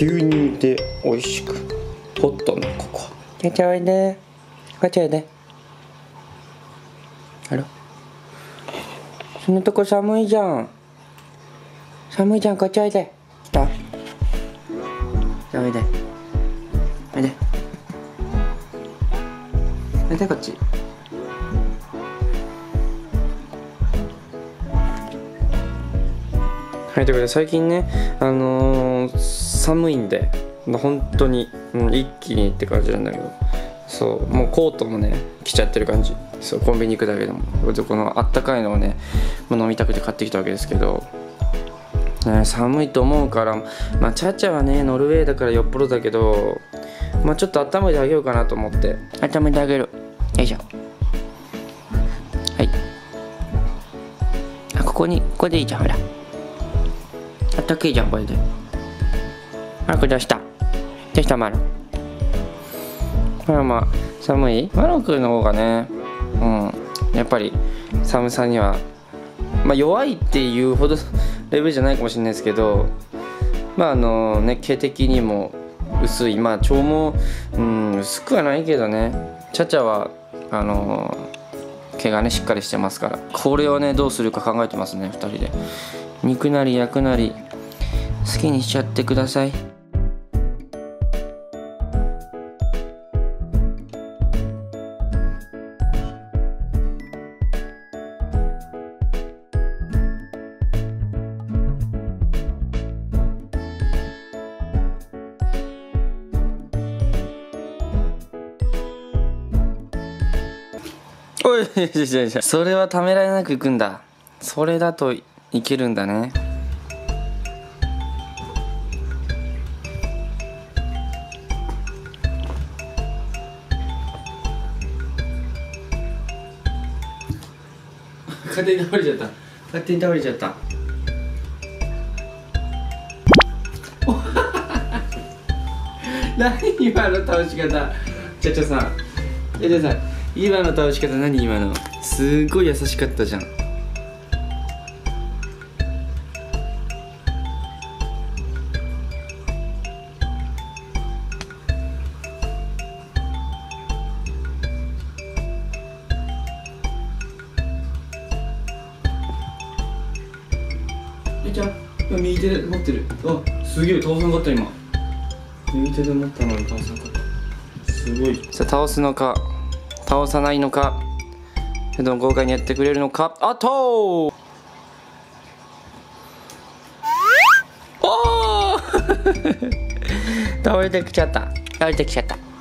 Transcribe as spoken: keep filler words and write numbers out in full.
牛乳で美味しくホットのココア。ちゃちゃおいで、こっちおいで。あら、そのとこ寒いじゃん。寒いじゃん、こっちおいで。来た。じゃあおいで。おいで。おいでこっち。はい、ということで最近ね、あのー、寒いんで本当に、うん、一気にって感じなんだけど、そうもうコートもね着ちゃってる感じ。そうコンビニ行くだけでもこのあったかいのをねもう飲みたくて買ってきたわけですけど、ね、寒いと思うから、まあチャチャはねノルウェーだからよっぽどだけど、まあちょっと温めてあげようかなと思って温めてあげる。よいしょ。はい、あ、ここにここでいいじゃん。ほらあったかいじゃんこれで。あ、これどうしたどうしたマロ。まあまあ寒いマロくんの方がね、うんやっぱり寒さにはまあ弱いっていうほどレベルじゃないかもしれないですけど、まああのね毛的にも薄い、まあ腸もうん薄くはないけどね、チャチャはあの毛がねしっかりしてますから、これをねどうするか考えてますねふたりで。肉なり焼くなり好きにしちゃってください。おいそれはためらいなくいくんだ。それだといけるんだね。勝手に倒れちゃった。勝手に倒れちゃった。何今の倒し方。ちゃちゃさん、ちゃちゃさん、今の倒し方何今の。すごい優しかったじゃん。ちゃん、右手で持ってる。あ、すげえ倒さなかった今。右手で持ったのに倒さなかった。すごい。さあ倒すのか倒さないのか、それとも豪快にやってくれるのか。あとーおー倒れてきちゃった。倒れてきちゃった。